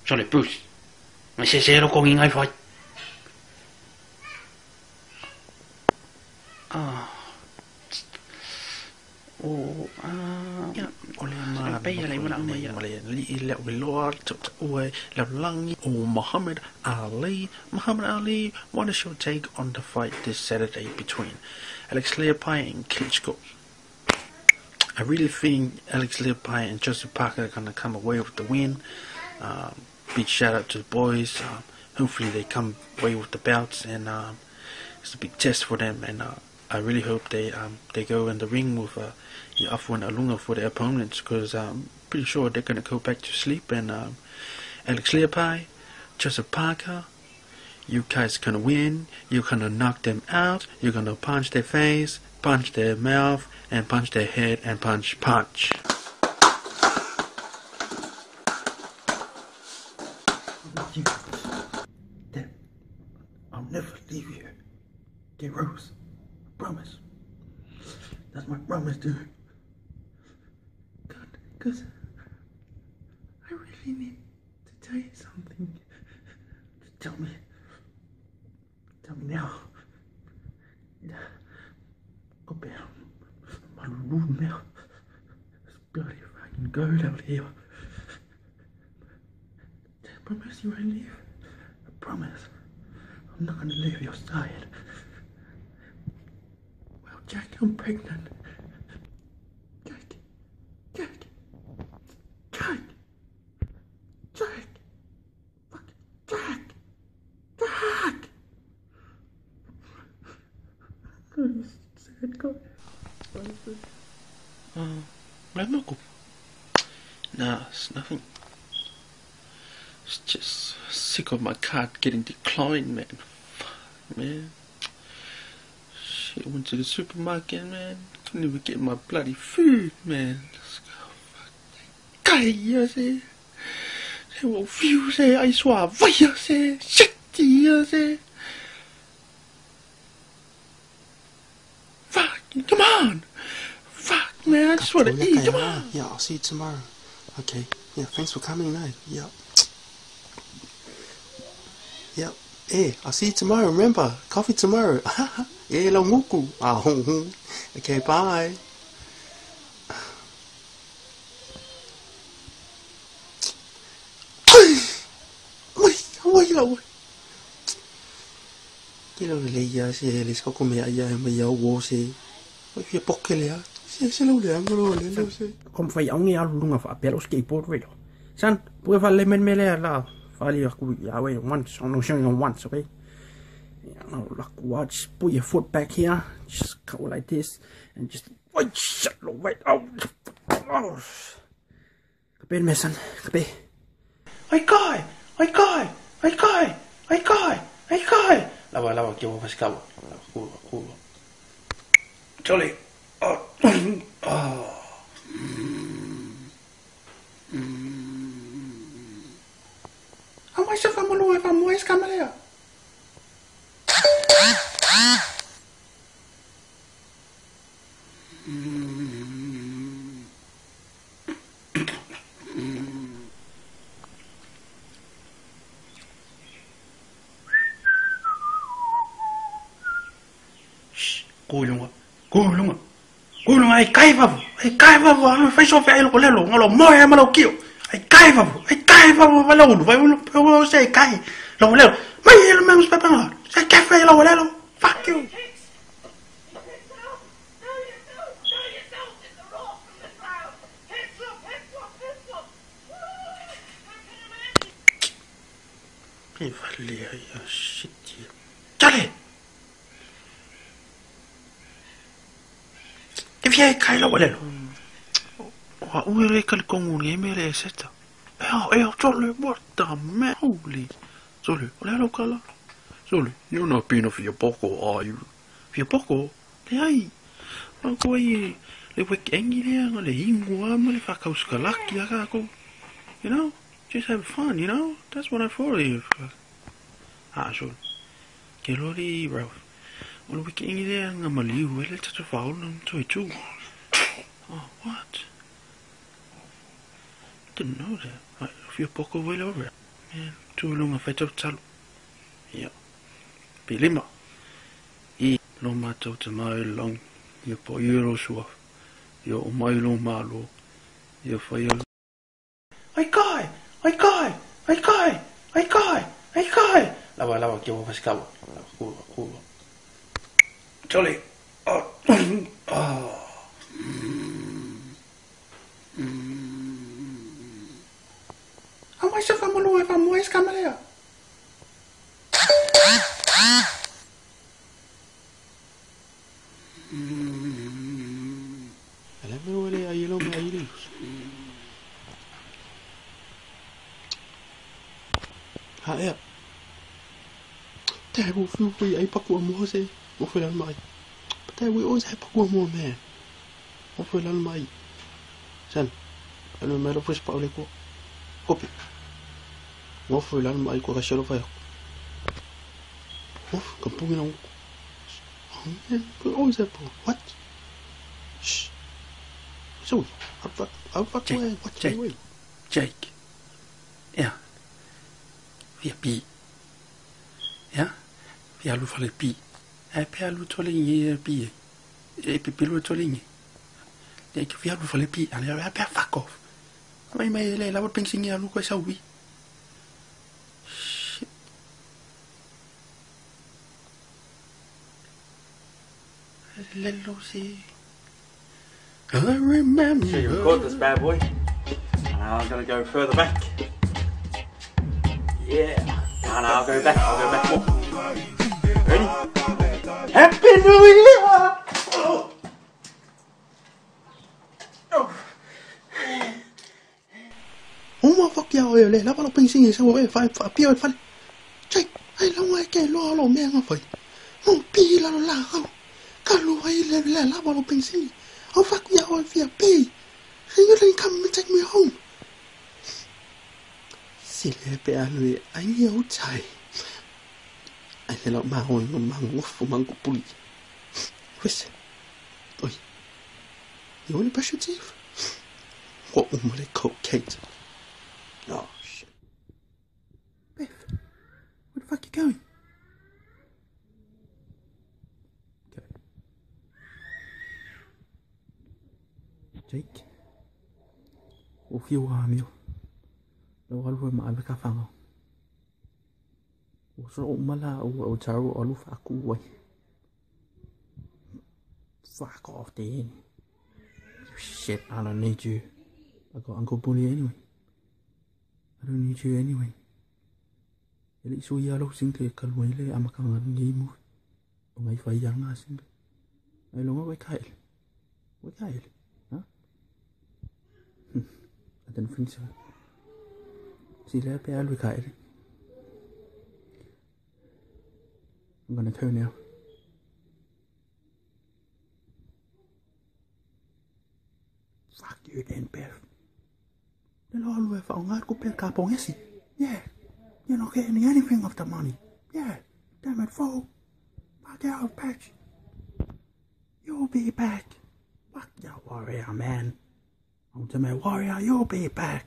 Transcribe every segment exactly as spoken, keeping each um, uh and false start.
Sorry, Bruce. Mày xe xe đâu có nghe ngay phải. À. Ồ, à. Oleh ma Sampai ya lain orang maya. Malay li la wilor oi la langi o Muhammad Ali. Muhammad Ali, what is your take on the fight this Saturday between Alex Leopai and Klitschko? I really think Alex Leopai and Joseph Parker are gonna come away with the win. Um, big shout out to the boys. Um, hopefully they come away with the belts, and um, it's a big test for them. And uh, I really hope they um, they go in the ring with uh, Afwan Alunga for their opponents, because I'm pretty sure they're gonna go back to sleep. And um, Alex Leopai, Joseph Parker, you guys gonna win. You're gonna knock them out. You're gonna punch their face, punch their mouth, and punch their head, and punch, punch. You, that I'll never leave you, dear Rose. I promise. That's my promise, dude. God, because I really need to tell you something. Just tell me. Tell me now. Go down. My room now. This bloody fucking goat out here. I promise you I leave. I promise. I'm not gonna leave your side. Well, Jack, I'm pregnant. Jack. Jack. Jack. Jack. Fuck. Jack. Jack. God, you sad guy. What is this? Uh, Ramoko. Nah, it's nothing. It's just sick of my card getting declined, man. Fuck, man. Shit, went to the supermarket, man. Couldn't even get my bloody food, man. Let's go. Fuck. Guy, you see? They will feel, say, I swear, you say, shit, you say. Fuck, come on. Fuck, man, I just want to eat, come on. Yeah, I'll see you tomorrow. Okay. Yeah, thanks for coming tonight. Yeah. Yep. Hey, I'll see you tomorrow. Remember, coffee tomorrow. Yeah, long muku. Okay, bye. Wait, wait, wait. Cái lâu này giờ sẽ lấy có con mẹ giờ mà giờ vô sẽ cái bọc cái lẽ sẽ sẽ lâu lẹ nó rồi lên đâu sẽ Không phải ông nghe luôn à phải biết skateboard vậy đâu. San, bữa phải lên men mê lẹ là phải aku ya way once on no showing once, okay? You know, like watch, put your foot back here, just go like this, and just wait, shut the way out. Oh, kapin mesan, kapi. Oi coi, oi coi, oi coi, oi coi, oi coi. Lawa lawa kêu vào scawa. Cool, cool. Jolly. Oh. Oh. Amoy sa famuluay, amoy sa kamalaya. Shh, kulong, kulong, kulong ay kay pa, ay kay pa, ay so fe lo lelo, ngalo moy malo kiyo. Ay kay pa, ay kay pa, malo lo, malo say kay, lo lelo. May lo mang pa pa. Say cafe lo lelo. Fuck you. Hey, vale, ya shit. Chale. Cái phía cái lo lelo. Wa uere kal kongun gemere seta. Eh, eh, Jolly, what the man? Holy. Jolly, lelo kala. Jolly, you're not being of your boko, are you? Your boko? Hey, I'm going. Le wek engi le, le hingua, le fakaus kalaki, ako. You know, just have fun, you know? That's what I for you. Ah, Jolly. Kelori, bro. Le wek engi le, ngamaliu, le tatu faul, to too. Oh, what? Didn't know that. Right, if you're poco well over it. tulunga fai tau talu. Ia. Pi lima. I lo mātou te mai long. Ia po iro sua. Ia o mai lo malo. Ia fai alu. Ai kai! Ai kai! Ai kai! Ai kai! Ai kai! Lawa lawa kia wa pasikawa. Lawa kuwa kuwa. Jolly. Oh. Oh. Amai sa kamalua ka mo es kamalea. Ala me wale ai lo me ai le. Ha ya. Te bu fu fu ai pa ko mo se. Mo fe lan mai. Te we o se pa ko mo me. Mo fe lan mai. San. Ano me lo fus pa ole ko. Kopi. Mo fe lan mai ko ka shelo fa. Of kampung na. Oh, is that what? Shh. So, how fuck, how fuck, what? Jake, Jake. Ja. Via bi. Ja. Via lu fale bi. E pe lu tolingi bi. E pe pe lu tolingi. Jake via lu fale bi. Ani e pe fuck off. Mai mai le la ping singi lu ko sa wi. Let Lucy. I remember. So you record this bad boy. Now I'm gonna go further back. Yeah. Now, now I'll go back. I'll go back more. Ready? Happy New Year! Oh. Oh. Oh my fuck ya ơi, lấy lá bao pin xin sao vậy? Phải phải piêu phải. Chạy, ai lâu ai kể lo lo mẹ ngà phải. Oh pi la la không. Kalau I le le la bao pin xin. Oh fuck ya ơi, phía pi. Can you then come and take me home? Xì lệ bé lui, anh yêu chạy. Anh lấy lọ mà hồn mà mang ngוף mang cục bụi. What's oi. You want to brush your teeth? What woman they cocaine? Oh shit. Beth, where the fuck you going? Okay. Jake. O fio a meu. Lo alu ma alu ka fanga. O so o mala o o taro alu fa ku wai. Fuck off, then. Shit, I don't need you. I got Uncle Bully anyway. I don't need you anyway. Eli so ya lo sing ke kalwai le amakanga ngi mu. O ngai fa yang a sing. Ai lo ngai kai. What kai? Huh? I don't think so. See there be alu kai. I'm gonna turn now. Fuck you then, Beth. They'll always found out good car on Essie. Yeah. You're not getting anything of the money. Yeah. Damn it, fool. Fuck out, Patch. You'll be back. Fuck your warrior, man. Ultimate warrior, you'll be back.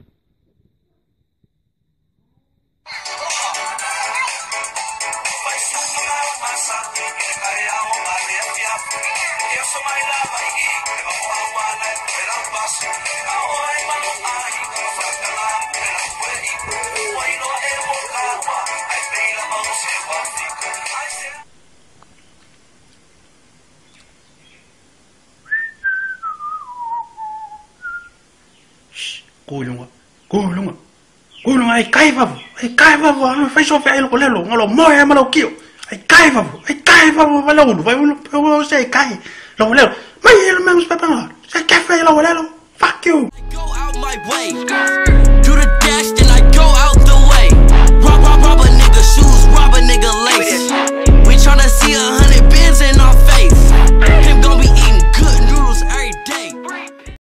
Kulunga, kulunga, kulunga ai kai vavu, ai kai vavu, ai fai só fai lo lelo, ngalo moe malo kio, ai kai vavu, ai kai vavu, vai lo, vai lo, sei kai, lo lelo, mai lo mesmo papel, sei que fai lo lelo, fuck you. Go out my way.